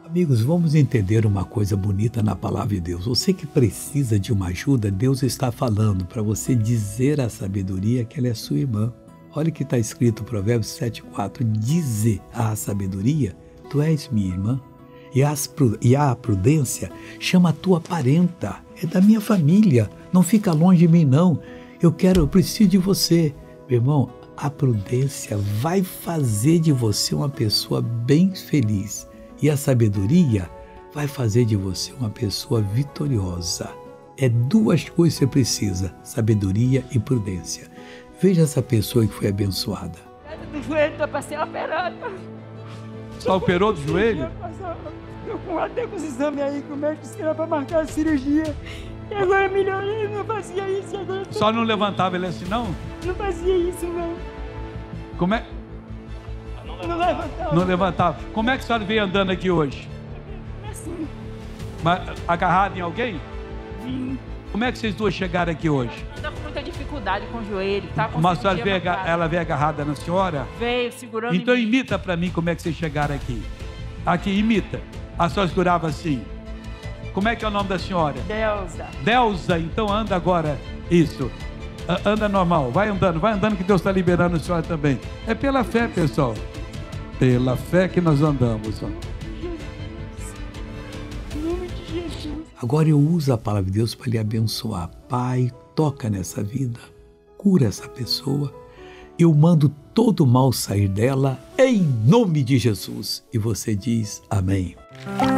Amigos, vamos entender uma coisa bonita na palavra de Deus. Você que precisa de uma ajuda, Deus está falando para você dizer à sabedoria que ela é sua irmã. Olha o que está escrito no Provérbios 7,4. Dize à sabedoria, tu és minha irmã. E a prudência, chama a tua parenta. É da minha família. Não fica longe de mim, não. Eu preciso de você. Meu irmão, a prudência vai fazer de você uma pessoa bem feliz. E a sabedoria vai fazer de você uma pessoa vitoriosa. É duas coisas que você precisa, sabedoria e prudência. Veja essa pessoa que foi abençoada. Do joelho, estou para ser operada. Só operou do joelho? Estou até com os exames aí, que o médico disse que era para marcar a cirurgia. E agora melhorei, não fazia isso. E agora Só não levantava ele assim, não? Não fazia isso, não. Como é? Não levantava. Não levantava. Como é que a senhora veio andando aqui hoje? Assim. Mas, agarrada em alguém? Vim. Como é que vocês duas chegaram aqui hoje? Anda com muita dificuldade com o joelho, tá? Mas a senhora ela veio agarrada na senhora? Veio segurando. Então imita para mim como é que vocês chegaram aqui. Aqui, imita. A senhora segurava assim. Como é que é o nome da senhora? Delza. Delza, então anda agora. Isso. Anda normal, vai andando que Deus está liberando a senhora também. É pela fé, pessoal. Pela fé que nós andamos. Ó. Em nome de Jesus. Agora eu uso a palavra de Deus para lhe abençoar. Pai, toca nessa vida, cura essa pessoa. Eu mando todo o mal sair dela, em nome de Jesus. E você diz amém.